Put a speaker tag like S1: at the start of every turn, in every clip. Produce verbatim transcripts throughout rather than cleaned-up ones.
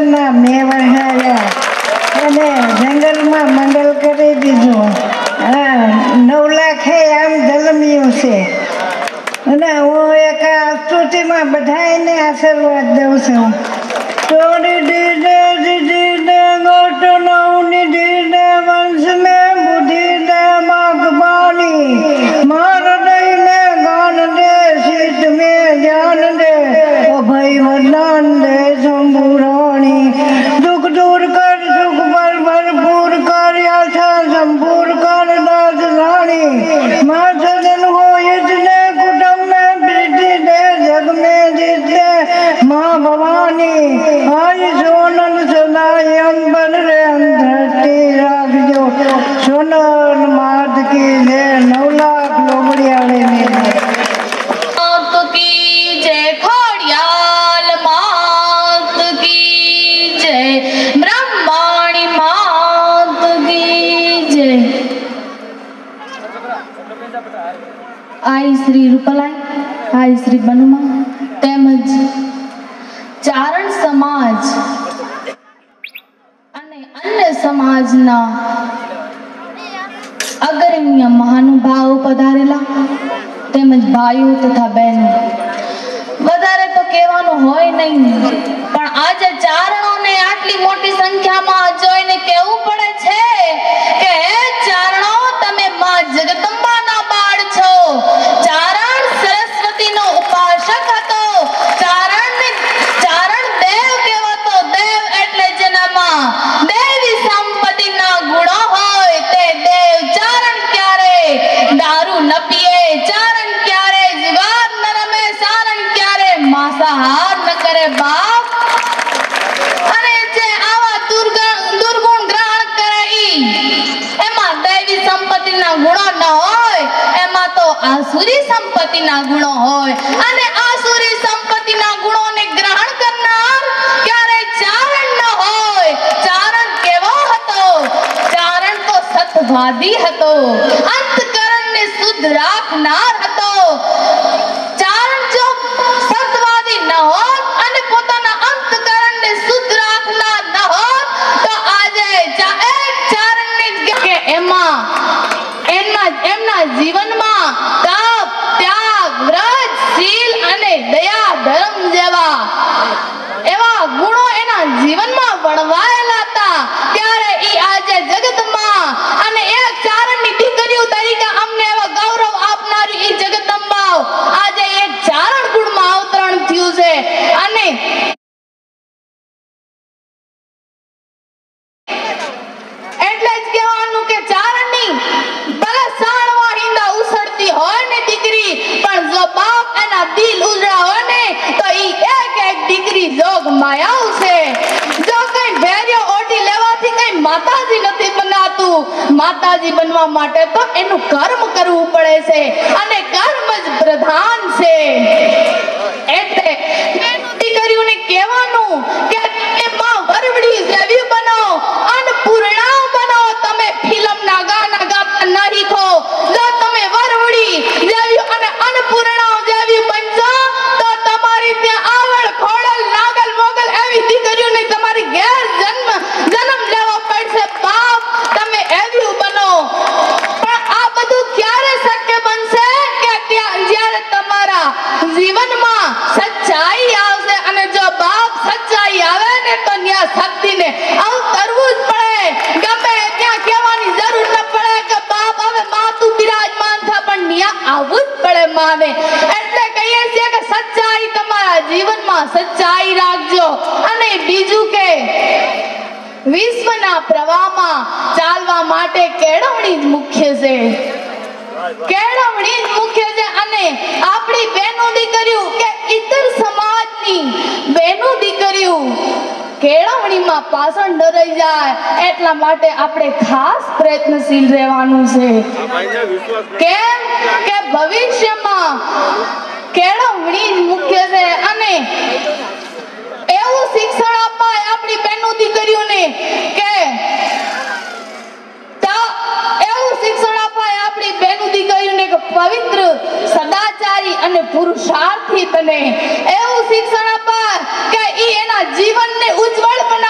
S1: જંગલના મેં વહાવ્યા અને જંગલમાં મંગલ કરી દીધું. હા, નવ લાખે આમ જન્મ્યું છે. અને હું એક આ સ્તુતિમાં બધાને આશીર્વાદ દઉં છું. તોડી દીધે દીધે ગોટ નવની દીધે વંશ મેં બુદ્ધિ દે માગબાની માર દઈને ગાન દે સીત મેં જ્ઞાન દે અભય વરદાન દે શંભુરાણી દુઃખ દૂર કર સુખ પર ભરપૂર કર આશા સંપૂર કર દાસ રાણી માँ સજન हो इतने कुटुंब में प्रीति दे जग में जीते माँ भवानी आज सोनल सदाई अंबर रे अंधरती राखजो सोनल मात की जय नौ लाख लोमड़ियाड़े ने
S2: मात की जय खोड़ियाल मात की जय ब्रह्माणी मात की जय. आई श्री रूपलाई आई श्री बनुमा તેમજ ચારણ સમાજ અને અન્ય સમાજના અગ્રણ્ય મહાનુભાવો પધારેલા તેમજ ભાઈઓ તથા બહેનો, વધારે તો કહેવાનું હોય નહીં, પણ આજે ચારણોને આટલી મોટી સંખ્યામાં જોઈને કહેવું પડે છે કે હે ચારણો, તમે માં જગદંબાના બાળ છો. ચારણ સરસ્વતીનો ઉપાસક હતો. ચારણ ચારણ દેવ કહેવાતો. દેવ એટલે જેનામાં દેવી સંપત્તિના ગુણો હોય તે દેવ. ચારણ ક્યારે દારૂ ન પીએ, ચારણ ક્યારે જુગાર ન રમે, ચારણ ક્યારે માંસાહાર ન કરે બાપ. અને જે આવા દુર્ગુણ દુર્ગુણ ગ્રહણ કરે ઈ એમાં દેવી સંપત્તિના ગુણો ન હોય, એમાં તો આસુરી સંપત્તિના ગુણો હોય. અને આસુરી સંપત્તિના ગુણોને ગ્રહણ કરનાર ક્યારે ચારણ ન હોય. ચારણ કેવો હતો? ચારણ તો સતવાદી હતો, અંતકરણને શુદ્ધ રાખનાર હતો. ચારણ જો સતવાદી ન હોત અને પોતાના અંતકરણને શુદ્ધ રાખનાર ન હોત તો આજે એક ચારણને કે એમાં એમના એમના જીવનમાં તપ, ત્યાગ, વ્રત, શીલ અને દયા, ધર્મ જેવા એવા ગુણો એના જીવનમાં વણવાયેલા હતા. ત્યારે ઈ આજે જગતમાં અને એક ચારણની દીકરીઓ તરીકે અમને એવા ગૌરવ આપનારી ઈ જગદંબા આજે એક ચારણ કુળમાં અવતરણ થયું છે. અને એટલે જ કહેવાનું કે ચારણની ભલે સાણવા હિંદા ઉછળતી હોય ને દીકરી, પણ જો બાપ એના દિલ ઉજળા હોય ને તો ઈ એક એક દીકરી જોગ માયાવ છે. જો કઈ ભેર્યો ઓઢી લેવાથી કઈ માતાજી નથી બનાતું. માતાજી બનવા માટે તો એનું કર્મ કરવું પડે છે અને કર્મ જ પ્રધાન છે. એટલે દીકરીઓને કહેવાનું કે તમે માં વરવડી જેવી બનો, અન્નપૂર્ણા બનો. તમે ફિલ્મના ગાના ગાતા ન શીખો. જો તમે વરવડી જેવી અને અન્નપૂર્ણા જેવી બનશો તો તમારી ત્યાં આવળ ખોડલ નાગલ મોગલ એવી દીકરીઓને તમારી ઘેર જન્મ જન્મ લેવો પડશે બાપ. તમે એવી બનો. પણ આ બધું ક્યારે શક્ય બનશે કે ત્યાં જ્યારે તમારા જીવનમાં સચ્ચાઈ આવશે. અને જો બાપ સચ્ચાઈ આવે ને તો ત્યાં શક્તિને અવતરવું જ પડે. ગમે ત્યાં કહેવાની જરૂર ન પડે કે બાપ હવે માં તું બિરાજમાન થા, પણ ત્યાં આવવું જ પડે માને. એટલે કહીએ છીએ કે સચ્ચાઈ તમારા જીવનમાં સચ્ચાઈ રાખજો. અને બીજું કે વિશ્વના પ્રવાહમાં ચાલવા માટે કેળવણી જ મુખ્ય છે. કેળવણી જ મુખ્ય છે. અને આપણી બહેનો દીકરીઓ કે ઇતર સમાજની બહેનો દીકરીઓ કેળવણીમાં પાછળ ન રહી જાય એટલા માટે આપણે ખાસ પ્રયત્નશીલ રહેવાનું છે. કેમ કે ભવિષ્યમાં કેળવણી જ મુખ્ય છે. અને એવું શિક્ષણ અપાય આપણી બહેનો દીકરીઓને કે એવું શિક્ષણ અપાય આપણી બહેનો દીકરીઓને કે પવિત્ર, સદાચારી અને પુરુષાર્થી બને. એવું શિક્ષણ અપાય કે ઈ એના જીવનને ઉજ્જવળ બનાવે.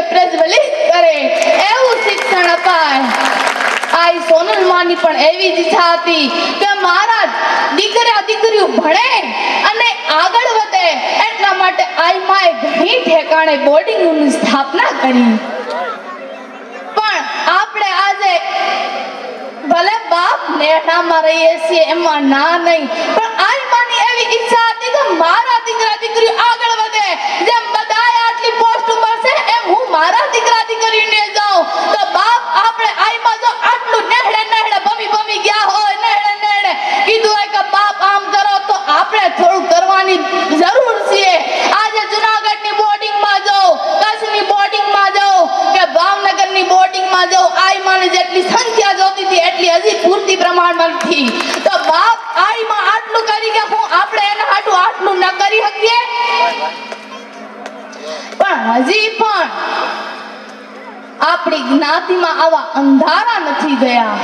S2: પ્રજ્વલિત કરે એવું શિક્ષણ અપાય. આ સોનલ માની પણ એવી જ ઈચ્છા હતી કે મારા દીકરા દીકરીઓ ભણે અને આગળ વધે, એટલા માટે આઈ માએ ઘણી ઠેકાણે બોર્ડિંગની સ્થાપના કરી. પણ આપણે આજે ભલે બાપ નેઠામાં રહીએ છીએ એમાં ના નહીં, પણ આઈ માની એવી ઈચ્છા હતી કે મારા દીકરા દીકરીઓ આગળ વધે. જેમ બધાએ આટલી પોસ્ટ ઉપર છે એમ હું મારા દીકરા દીકરીને જાઉં. તો બાપ આપણે આઈ માં જો આટલું નેહડે નેહડે ભમી ભમી ગયા હોય, નેહડે નેહડે કીધું હોય કે બાપ આમ કરો, તો આપણે થોડું કરવાની જરૂર છે. આજે જુનાગઢની બોર્ડિંગમાં જાઓ, કચ્છની બોર્ડિંગમાં જાઓ કે ભાવનગરની બોર્ડિંગમાં જાઓ, આઈ માને જેટલી સંખ્યા જોતી હતી એટલી હજી પૂરતી પ્રમાણમાં નથી. તો બાપ આઈ માં આટલું કરી કે હું આપણે એના હાટું આટલું ન કરી શકીએ? પણ હજી પણ આપણી જ્ઞાતિમાં આવા અંધારા નથી ગયા.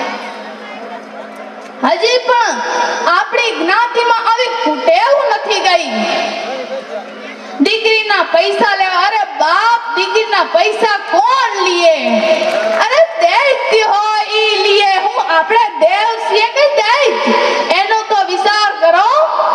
S2: હજી પણ આપણી જ્ઞાતિમાં આવી કુટેવ નથી ગઈ. દીકરીના પૈસા લેવા, અરે બાપ દીકરીના પૈસા કોણ લીએ? અરે દૈત્ય હોય ઈ લીએ. હું આપણે દેવ છીએ કે દૈત્ય? એનો તો વિચાર કરો.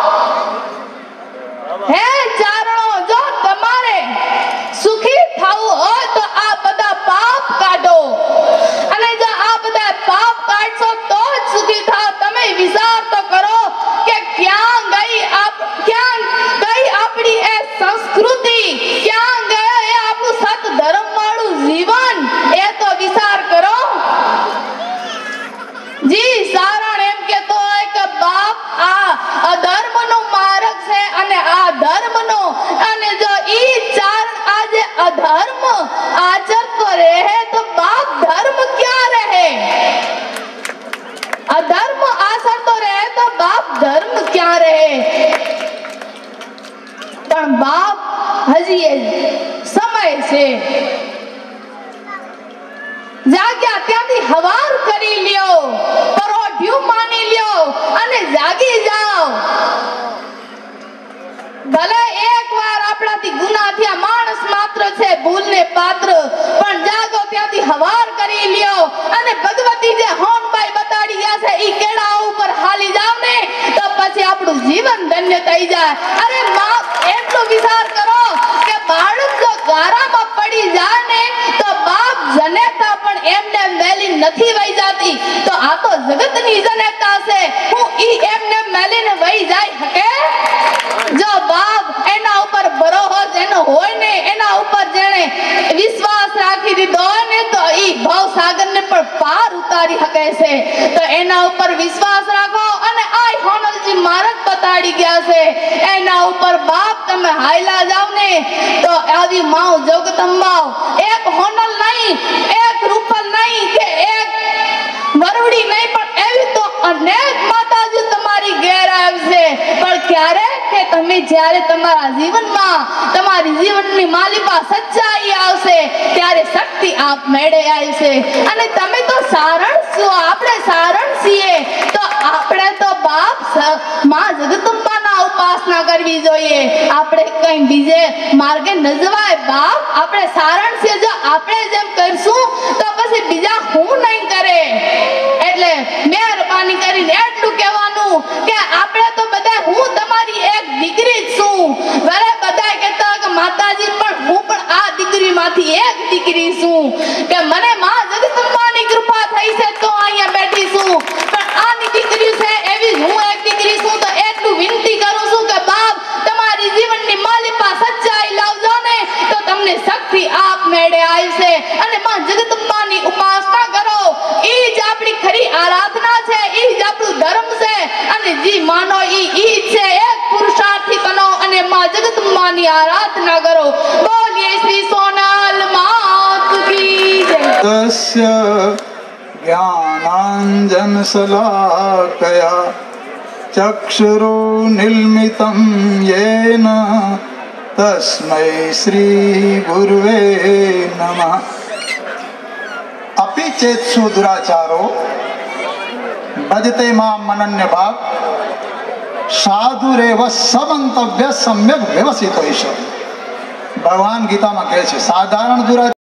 S2: હે ચારણો, જો તમારે સુખી થવું હોય તો આ બધા પાપ કાઢો, અને જો આ બધા પાપ કાઢશો તો જ સુખી થાવ. તમે વિચાર તો કરો કે ક્યાં ગઈ આપ ક્યાં ગઈ આપણી એ સંસ્કૃતિ, ક્યાં ગયો એ આપણું સત ધર્મ વાળું જીવન? એ તો વિચાર કરો. જી સારણ એમ કેતો હોય કે બાપ આ અધર્મનો માર્ગ છે અને આ ધર્મનો, અને જો ઈ ચાર આજે અધર્મ આચરતો રહે તો બાપ ધર્મ ક્યાં રહે? અધર્મ આચરતો રહે તો બાપ ધર્મ ક્યાં રહે? પણ બાપ હજી સમય છે, જાગ્યા ત્યાંથી હવાર કરી લ્યો, પરોઢ્યું માની લ્યો અને જાગી જાઓ. ભલે એક વાર આપણાથી ગુનાહ થયા, માણસ માત્ર છે, ભૂલને પાત્ર, પણ જાગો ત્યાંથી હવાર કરી લ્યો અને ભગવતી જે હોનબાઈ બતાડી ગયા છે ઈ કેળા ઉપર હાલી જાવ ને તો પછી આપણું જીવન ધન્ય થઈ જાય. અરે માં, એટલું વિચાર કરો કે બાળક જો ગારામાં પડી જાય ને તો બાપ જનેતા પણ એમને મેલી નથી વહી જાતી. તો આ તો જગતની જનેતા છે, હું ઈ એમને મેલીને વહી જાય શકે? જો બાપ એના ઉપર ભરોસો જેનો હોય ને, એના ઉપર જેને વિશ્વાસ રાખી દીધો હોય ને, તો ઈ ભવસાગર ને પણ પાર ઉતારી શકે છે. તો એના ઉપર વિશ્વાસ રાખો અને આ હોનલજી માર્ગ બતાડી ગયા છે, એના ઉપર બાપ તમે હાયલા જાવ ને તો આવી માઉ જગદંબા, એક હોનલ નહીં, એક રૂપલ નહીં કે એક વરવડી નહીં, પણ એવી તો અનેક માતાજી તમારી ઘેર આવશે. પણ ક્યારે? કે તમે જ્યારે તમારા જીવનમાં તમારી જીવનની માલિકા સચ્ચાઈ આવશે ત્યારે શક્તિ આપ મેળે આવશે. અને તમે તો સારણ છો, આપણે સારણ છીએ, તો આપણે તો બાપ માં જગદંબાના ઉપાસના કરવી જોઈએ. આપણે કઈ બીજે માર્ગે ન જવાય. બાપ આપણે સારણ છીએ, જો આપણે જેમ કરશું તો પછી બીજા હું નહીં કરે. એટલે મહેરબાની કરીને એટલું કહેવાનું કે આપણે તો બધા, હું તમારી એક દીકરી જ છું. ભલે બધા કહેતા કે માતાજી, પણ હું પણ આ દીકરીમાંથી એક દીકરી છું કે મને માં જગદંબાની કૃપા થઈ છે તો અહીંયા બેઠી છું. પણ આની દીકરી છે એવી હું એક દીકરી છું. તો એટલું વિનંતી કરું છું કે બાપ તમારી જીવનની માલિકા સચ્ચાઈ લાવજો ને તો તમને શક્તિ આપ મેળે આવશે. અને માં જગદંબાની ઉપાસના કરો, ઈ જ આપણી ખરી આરાધના છે, ઈ જ આપણું ધર્મ છે. અને જી માનો ઈ ઈ છે, એક પુરુષાર્થી બનો અને માં જગદંબાની આરાધના કરો. બોલીએ શ્રી સોનલ માત કી જય.
S3: તસ્ય જ્ઞાનાંજન શલાકયા ચક્ષુરુન્મિલિतं येन तस्मै श्री गुरुवे नमः. अपि चेत्सु दुराचारो भजते मां मनन्य भाग साधुरेव समंतव्य सम्यक व्यवसित. भगवान गीता में कहे साधारण दुराचार